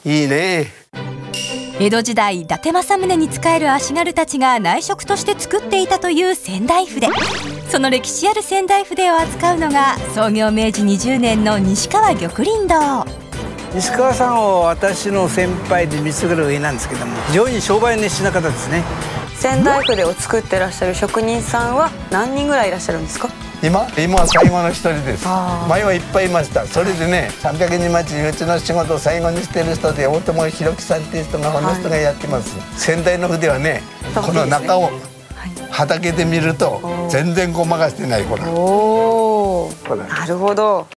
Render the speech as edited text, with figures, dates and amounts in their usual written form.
いいね。 江戸時代伊達政宗に仕える足軽たちが内職として作っていたという仙台筆。その歴史ある仙台筆を扱うのが創業明治20年の西川玉林堂。 西川さんは私の先輩で3つぐらい上なんですけども、非常に商売熱心な方ですね。 仙台筆を作ってらっしゃる職人さんは何人ぐらいいらっしゃるんですか？ 今は最後の一人です。前はいっぱいいました。それでね、300人待ちにうちの仕事を最後にしてる人で大友弘樹さんっていう人がこの人がやってます。仙台の筆はね、この中を畑で見ると全然ごまかしてない。ほら。 おお、なるほど。